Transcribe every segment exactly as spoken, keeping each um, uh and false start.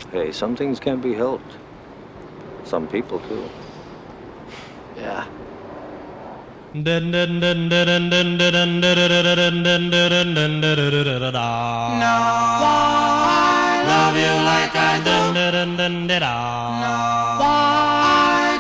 Hey, some things can't be helped. Some people do. Yeah. No, I love you like I do. No, I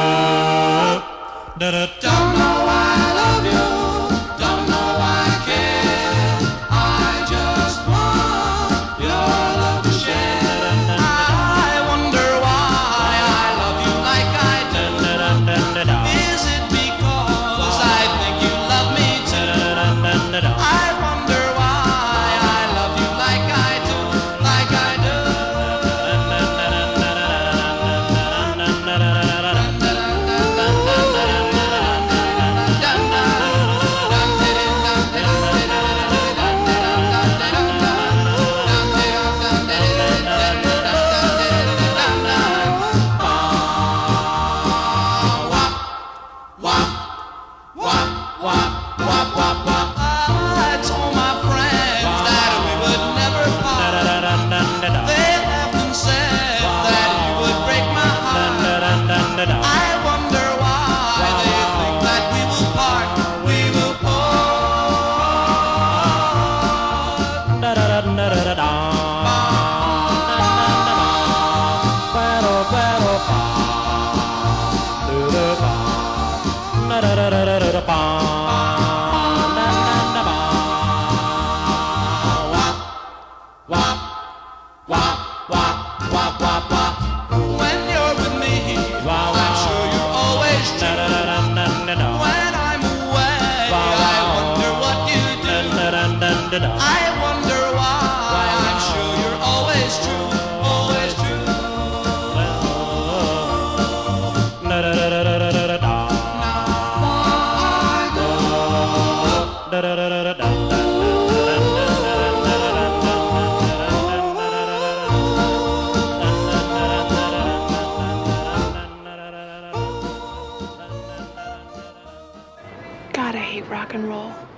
do. Don't know why I love you. Don't know why I care. I just want your love to share. I wonder why I love you like I do. Is it because I think you love me too? I wonder why I love you like I do, like I do. I told my friends that we would never part. They laughed and said that you would break my heart. I wonder why they think that we will part. We will When you're with me, I'm sure you're always true. When I'm away, I wonder what you do. I wonder why. I'm sure you're always true, always true. God, I hate rock and roll.